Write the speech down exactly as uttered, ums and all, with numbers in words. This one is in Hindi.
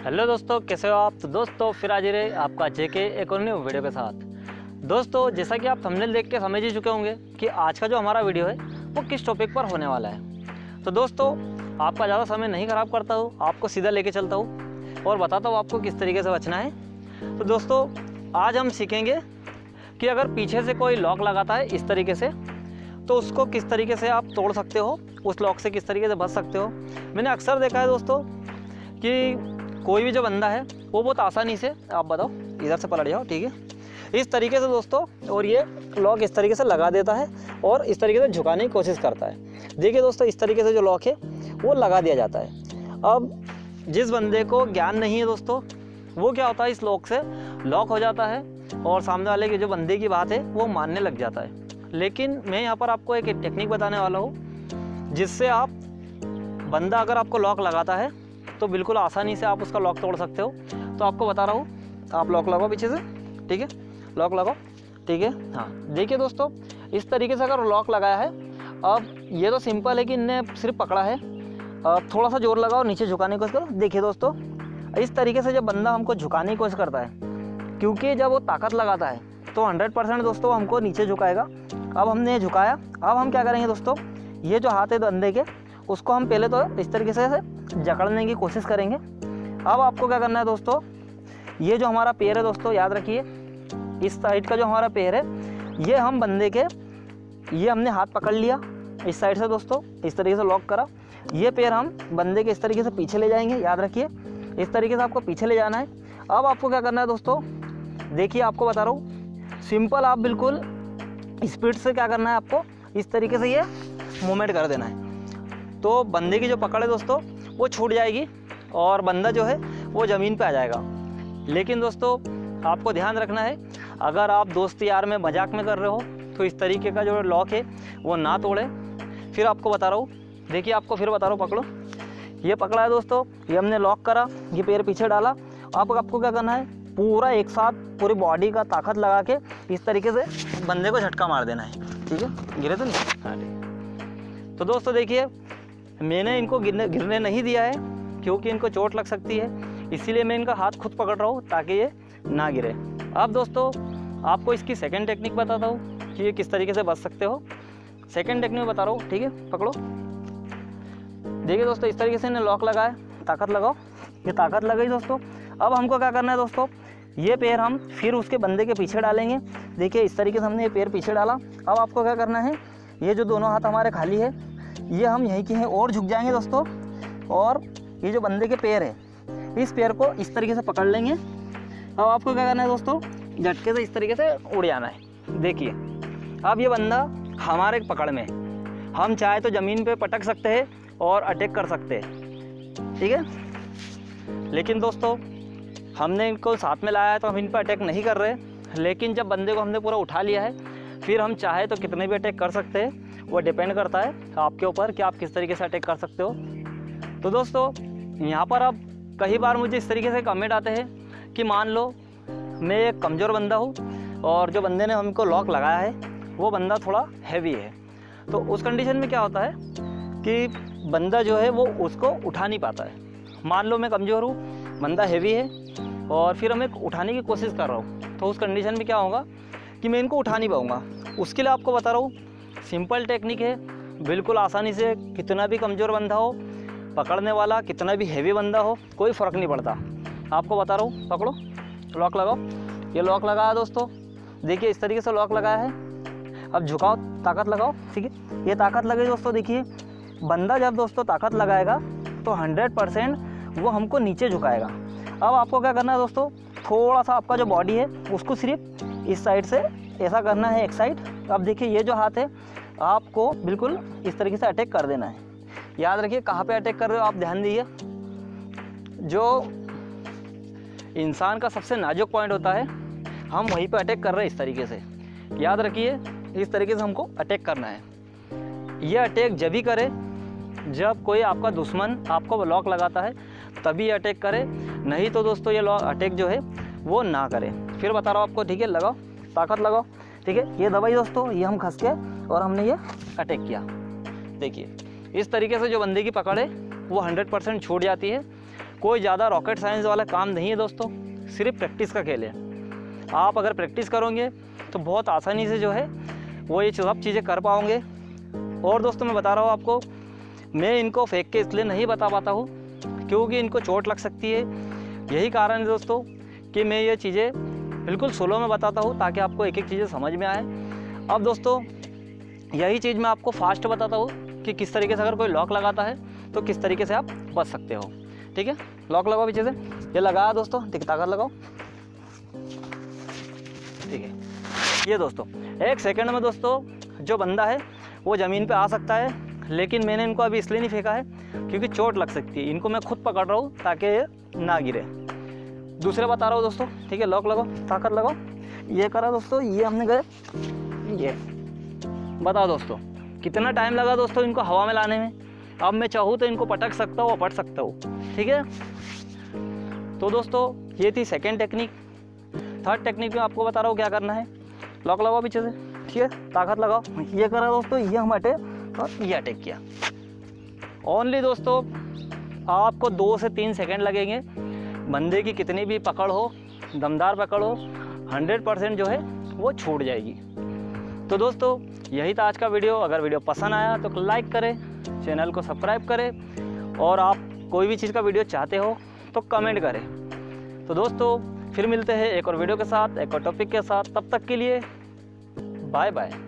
हेलो दोस्तों, कैसे हो आप। तो दोस्तों फिर आज रहे आपका जेके एक और न्यू वीडियो के साथ। दोस्तों जैसा कि आप थंबनेल देख के समझ ही चुके होंगे कि आज का जो हमारा वीडियो है वो किस टॉपिक पर होने वाला है। तो दोस्तों आपका ज़्यादा समय नहीं ख़राब करता हूँ, आपको सीधा लेके चलता हूँ और बताता हूँ आपको किस तरीके से बचना है। तो दोस्तों आज हम सीखेंगे कि अगर पीछे से कोई लॉक लगाता है इस तरीके से, तो उसको किस तरीके से आप तोड़ सकते हो, उस लॉक से किस तरीके से बच सकते हो। मैंने अक्सर देखा है दोस्तों कि कोई भी जो बंदा है वो बहुत आसानी से, आप बताओ इधर से पलट जाओ, ठीक है, इस तरीके से दोस्तों, और ये लॉक इस तरीके से लगा देता है और इस तरीके से झुकाने की कोशिश करता है। देखिए दोस्तों इस तरीके से जो लॉक है वो लगा दिया जाता है। अब जिस बंदे को ज्ञान नहीं है दोस्तों, वो क्या होता है, इस लॉक से लॉक हो जाता है और सामने वाले के जो बंदे की बात है वो मानने लग जाता है। लेकिन मैं यहाँ पर आपको एक टेक्निक बताने वाला हूँ जिससे आप, बंदा अगर आपको लॉक लगाता है तो बिल्कुल आसानी से आप उसका लॉक तोड़ सकते हो। तो आपको बता रहा हूँ, आप लॉक लगाओ पीछे से, ठीक है, लॉक लगाओ, ठीक है। हाँ देखिए दोस्तों इस तरीके से अगर लॉक लगाया है, अब ये तो सिंपल है कि इनने सिर्फ पकड़ा है, अब थोड़ा सा जोर लगाओ, नीचे झुकाने की कोशिश करो। देखिए दोस्तों इस तरीके से जब बंदा हमको झुकाने की कोशिश करता है, क्योंकि जब वो ताकत लगाता है तो हंड्रेड परसेंट दोस्तों हमको नीचे झुकाएगा। अब हमने झुकाया, अब हम क्या करेंगे दोस्तों, ये जो हाथ है बंदे के, उसको हम पहले तो इस तरीके से जकड़ने की कोशिश करेंगे। अब आपको क्या करना है दोस्तों, ये जो हमारा पैर है दोस्तों, याद रखिए इस साइड का जो हमारा पैर है, ये हम बंदे के, ये हमने हाथ पकड़ लिया इस साइड से दोस्तों, इस तरीके से लॉक करा। ये पैर हम बंदे के इस तरीके से पीछे ले जाएंगे, याद रखिए इस तरीके से आपको पीछे ले जाना है। अब आपको क्या करना है दोस्तों, देखिए आपको बता रहा हूँ सिंपल, आप बिल्कुल स्पीड से क्या करना है, आपको इस तरीके से ये मूवमेंट कर देना है। तो बंदे की जो पकड़ है दोस्तों वो छूट जाएगी और बंदा जो है वो ज़मीन पे आ जाएगा। लेकिन दोस्तों आपको ध्यान रखना है, अगर आप दोस्त यार में मजाक में कर रहे हो तो इस तरीके का जो लॉक है वो ना तोड़े। फिर आपको बता रहा हूँ, देखिए आपको फिर बता रहा हूँ, पकड़ो, ये पकड़ा है दोस्तों, ये हमने लॉक करा, ये पैर पीछे डाला। आप आपको क्या करना है, पूरा एक साथ पूरी बॉडी का ताकत लगा के इस तरीके से बंदे को झटका मार देना है, ठीक है, गिरे तो नहीं, हाँ ठीक। तो दोस्तों देखिए मैंने इनको गिरने गिरने नहीं दिया है क्योंकि इनको चोट लग सकती है, इसीलिए मैं इनका हाथ खुद पकड़ रहा हूँ ताकि ये ना गिरे। अब दोस्तों आपको इसकी सेकंड टेक्निक बताता हूँ कि ये किस तरीके से बच सकते हो। सेकंड टेक्निक बता रहा हूँ, ठीक है, पकड़ो। देखिए दोस्तों इस तरीके से इन्हें लॉक लगाए, ताकत लगाओ, ये ताकत लगाई दोस्तों। अब हमको क्या करना है दोस्तों, ये पैर हम फिर उसके बंदे के पीछे डालेंगे। देखिए इस तरीके से हमने ये पैर पीछे डाला। अब आपको क्या करना है, ये जो दोनों हाथ हमारे खाली है, ये हम यहीं के हैं और झुक जाएंगे दोस्तों, और ये जो बंदे के पैर है इस पैर को इस तरीके से पकड़ लेंगे। अब आपको क्या करना है दोस्तों, झटके से इस तरीके से उड़ जाना है। देखिए अब ये बंदा हमारे पकड़ में, हम चाहे तो ज़मीन पे पटक सकते हैं और अटैक कर सकते हैं, ठीक है। लेकिन दोस्तों हमने इनको साथ में लाया है तो हम इन पर अटैक नहीं कर रहे। लेकिन जब बंदे को हमने पूरा उठा लिया है, फिर हम चाहे तो कितने भी अटैक कर सकते हैं, वो डिपेंड करता है आपके ऊपर कि आप किस तरीके से अटैक कर सकते हो। तो दोस्तों यहाँ पर अब कई बार मुझे इस तरीके से कमेंट आते हैं कि मान लो मैं एक कमज़ोर बंदा हूँ और जो बंदे ने हमको लॉक लगाया है वो बंदा थोड़ा हैवी है, तो उस कंडीशन में क्या होता है कि बंदा जो है वो उसको उठा नहीं पाता है। मान लो मैं कमज़ोर हूँ, बंदा हैवी है और फिर मैं उठाने की कोशिश कर रहा हूँ, तो उस कंडीशन में क्या होगा कि मैं इनको उठा नहीं पाऊँगा। उसके लिए आपको बता रहा हूँ सिंपल टेक्निक है, बिल्कुल आसानी से, कितना भी कमज़ोर बंदा हो, पकड़ने वाला कितना भी हैवी बंदा हो, कोई फ़र्क नहीं पड़ता। आपको बता रहा हूँ, पकड़ो, लॉक लगाओ, ये लॉक लगाया दोस्तों, देखिए इस तरीके से लॉक लगाया है। अब झुकाओ, ताकत लगाओ, ठीक है, ये ताकत लगे दोस्तों। देखिए बंदा जब दोस्तों ताकत लगाएगा तो हंड्रेड परसेंट वो हमको नीचे झुकाएगा। अब आपको क्या करना है दोस्तों, थोड़ा सा आपका जो बॉडी है उसको सिर्फ इस साइड से ऐसा करना है, एक साइड। अब देखिए ये जो हाथ है आपको बिल्कुल इस तरीके से अटैक कर देना है। याद रखिए कहाँ पे अटैक कर रहे हो आप, ध्यान दीजिए, जो इंसान का सबसे नाजुक पॉइंट होता है हम वहीं पे अटैक कर रहे हैं, इस तरीके से। याद रखिए इस तरीके से हमको अटैक करना है। ये अटैक जब भी करे जब कोई आपका दुश्मन आपको लॉक लगाता है, तभी अटैक करे, नहीं तो दोस्तों ये लॉक अटैक जो है वो ना करे। फिर बता रहा हूँ आपको, ठीक है, लगाओ, ताकत लगाओ, ठीक है, ये दवाई दोस्तों, ये हम खस के और हमने ये अटैक किया। देखिए इस तरीके से जो बंदे की पकड़ है वो हंड्रेड परसेंट छूट जाती है। कोई ज़्यादा रॉकेट साइंस वाला काम नहीं है दोस्तों, सिर्फ प्रैक्टिस का खेल है। आप अगर प्रैक्टिस करोगे तो बहुत आसानी से जो है वो ये सब चीज़ें कर पाओगे। और दोस्तों मैं बता रहा हूँ आपको, मैं इनको फेंक के इसलिए नहीं बता पाता हूँ क्योंकि इनको चोट लग सकती है। यही कारण है दोस्तों कि मैं ये चीज़ें बिल्कुल स्लो में बताता हूँ ताकि आपको एक एक चीज़ें समझ में आए। अब दोस्तों यही चीज़ मैं आपको फास्ट बताता हूँ कि किस तरीके से अगर कोई लॉक लगाता है तो किस तरीके से आप बच सकते हो। ठीक है, लॉक लगाओ पीछे से, ये लगाया दोस्तों, ठीक ताकत लगाओ। ठीक है, ये दोस्तों एक सेकंड में दोस्तों जो बंदा है वो ज़मीन पे आ सकता है, लेकिन मैंने इनको अभी इसलिए नहीं फेंका है क्योंकि चोट लग सकती है। इनको मैं खुद पकड़ रहा हूँ ताकि ये ना गिरे। दूसरे बता रहा हूँ दोस्तों, ठीक है, लॉक लगाओ, ताकत लगाओ। ये करा दोस्तों, ये हमने गए, ये बताओ दोस्तों कितना टाइम लगा दोस्तों इनको हवा में लाने में। अब मैं चाहूँ तो इनको पटक सकता हूँ, पट सकता हूँ। ठीक है, तो दोस्तों ये थी सेकेंड टेक्निक। थर्ड टेक्निक में आपको बता रहा हूँ क्या करना है। लॉक लगाओ पीछे से, ठीक है, ताकत लगाओ। ये करा दोस्तों, ये हम हटे और ये अटैक किया। ओनली दोस्तों आपको दो से तीन सेकंड लगेंगे। बंदे की कितनी भी पकड़ हो, दमदार पकड़ हो, हंड्रेड परसेंट जो है वो छूट जाएगी। तो दोस्तों यही था आज का वीडियो। अगर वीडियो पसंद आया तो लाइक करें, चैनल को सब्सक्राइब करें, और आप कोई भी चीज़ का वीडियो चाहते हो तो कमेंट करें। तो दोस्तों फिर मिलते हैं एक और वीडियो के साथ, एक और टॉपिक के साथ। तब तक के लिए बाय बाय।